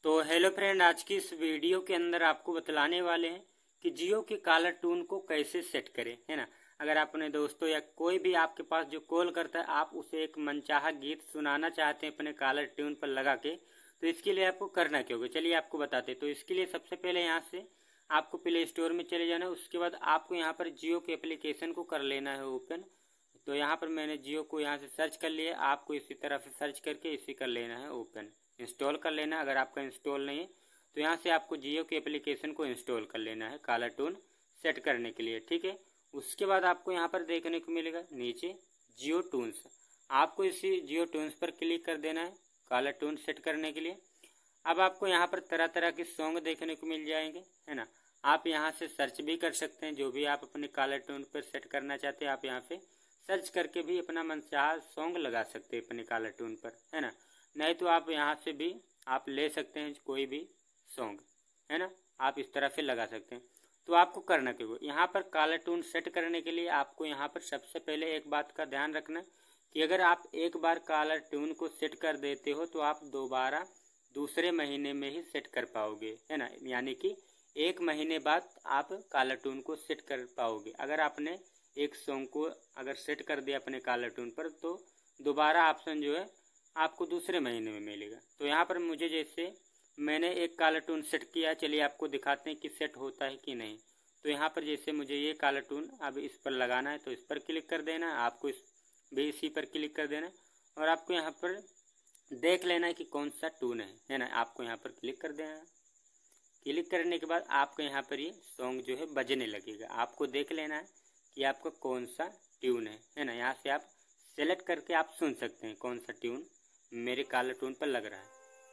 तो hello friend, आज की इस वीडियो के अंदर आपको बतलाने वाले हैं कि जियो के कॉलर ट्यून को कैसे सेट करें, है ना। अगर आप अपने दोस्तों या कोई भी आपके पास जो कॉल करता है, आप उसे एक मनचाहा गीत सुनाना चाहते हैं अपने कॉलर ट्यून पर लगा के, तो इसके लिए आपको करना क्या होगा, चलिए आपको बताते हैं। तो इसके लिए सबसे पहले यहाँ से आपको प्ले स्टोर में चले जाना है। उसके बाद आपको यहाँ पर जियो के एप्लीकेशन को कर लेना है ओपन। तो यहाँ पर मैंने जियो को यहाँ से सर्च कर लिया, आपको इसी तरह से सर्च करके इसी कर लेना है ओपन, इंस्टॉल कर लेना। अगर आपका इंस्टॉल नहीं है तो यहाँ से आपको जियो के एप्लीकेशन को इंस्टॉल कर लेना है कॉलर ट्यून सेट करने के लिए, ठीक है। उसके बाद आपको यहाँ पर देखने को मिलेगा नीचे जियो ट्यून्स, आपको इसी जियो ट्यून्स पर क्लिक कर देना है कॉलर ट्यून सेट करने के लिए। अब आपको यहाँ पर तरह तरह के सॉन्ग देखने को मिल जाएंगे, है ना। आप यहाँ से सर्च भी कर सकते हैं, जो भी आप अपने कॉलर ट्यून पर सेट करना चाहते हैं आप यहाँ पे सर्च करके भी अपना मनचाहा सॉन्ग लगा सकते हैं अपने कॉलर ट्यून पर, है ना। नहीं तो आप यहाँ से भी आप ले सकते हैं कोई भी सॉन्ग, है ना, आप इस तरह से लगा सकते हैं। तो आपको करना क्या होगा, यहाँ पर कॉलर ट्यून सेट करने के लिए आपको यहाँ पर सबसे पहले एक बात का ध्यान रखना कि अगर आप एक बार कॉलर ट्यून को सेट कर देते हो तो आप दोबारा दूसरे महीने में ही सेट कर पाओगे, है ना। यानी कि 1 महीने बाद आप कॉलर ट्यून को सेट कर पाओगे। अगर आपने एक सॉन्ग को अगर सेट कर दिया अपने कॉलर ट्यून पर तो दोबारा ऑप्शन जो है आपको दूसरे महीने में मिलेगा। तो यहाँ पर मुझे जैसे मैंने एक कॉलर ट्यून सेट किया, चलिए आपको दिखाते हैं कि सेट होता है कि नहीं। तो यहाँ पर जैसे मुझे ये कॉलर ट्यून अब इस पर लगाना है तो इस पर क्लिक कर देना, आपको इस भी इसी पर क्लिक कर देना और आपको यहाँ पर देख लेना है कि कौन सा ट्यून है ना। आपको यहाँ पर क्लिक कर देना है। क्लिक करने के बाद आपको यहाँ पर ये सॉन्ग जो है बजने लगेगा। आपको देख लेना है कि आपका कौन सा ट्यून है ना। यहाँ से आप सेलेक्ट करके आप सुन सकते हैं कौन सा ट्यून मेरे कॉलर ट्यून पर लग रहा है।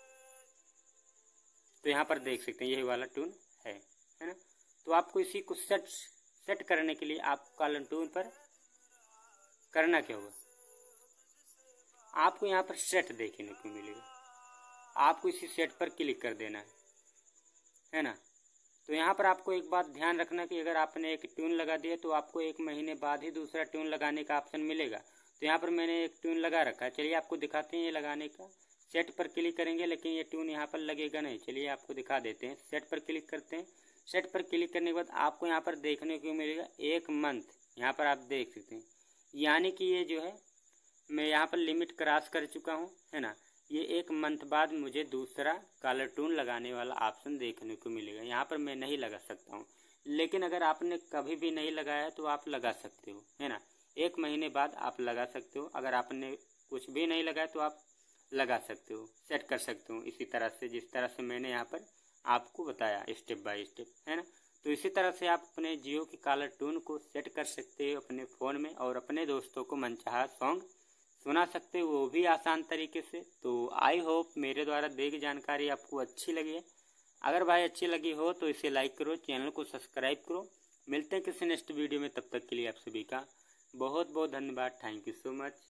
तो यहाँ पर देख सकते हैं यही वाला ट्यून है ना। तो आपको इसी को सेट करने के लिए आप कॉलर ट्यून पर करना क्या होगा, आपको यहाँ पर सेट देखने को मिलेगा, आपको इसी सेट पर क्लिक कर देना है ना। तो यहाँ पर आपको एक बात ध्यान रखना कि अगर आपने एक ट्यून लगा दिया तो आपको 1 महीने बाद ही दूसरा ट्यून लगाने का ऑप्शन मिलेगा। तो यहाँ पर मैंने एक ट्यून लगा रखा है, चलिए आपको दिखाते हैं ये लगाने का। सेट पर क्लिक करेंगे लेकिन ये ट्यून यहाँ पर लगेगा नहीं, चलिए आपको दिखा देते हैं। सेट पर क्लिक करते हैं। सेट पर क्लिक करने के बाद आपको यहाँ पर देखने को मिलेगा 1 मंथ, यहाँ पर आप देख सकते हैं। यानी कि ये जो है मैं यहाँ पर लिमिट क्रॉस कर चुका हूँ, है ना। ये 1 मंथ बाद मुझे दूसरा कॉलर ट्यून लगाने वाला ऑप्शन देखने को मिलेगा। यहाँ पर मैं नहीं लगा सकता हूँ, लेकिन अगर आपने कभी भी नहीं लगाया है तो आप लगा सकते हो, है ना। 1 महीने बाद आप लगा सकते हो। अगर आपने कुछ भी नहीं लगाया तो आप लगा सकते हो, सेट कर सकते हो इसी तरह से जिस तरह से मैंने यहाँ पर आपको बताया स्टेप बाय स्टेप, है ना। तो इसी तरह से आप अपने जियो की कॉलर ट्यून को सेट कर सकते हो अपने फ़ोन में और अपने दोस्तों को मनचाहा सॉन्ग सुना सकते हो, वो भी आसान तरीके से। तो आई होप मेरे द्वारा दी गई जानकारी आपको अच्छी लगी है। अगर भाई अच्छी लगी हो तो इसे लाइक करो, चैनल को सब्सक्राइब करो। मिलते हैं किसी नेक्स्ट वीडियो में, तब तक के लिए आप सभी का बहुत बहुत धन्यवाद। Thank you so much.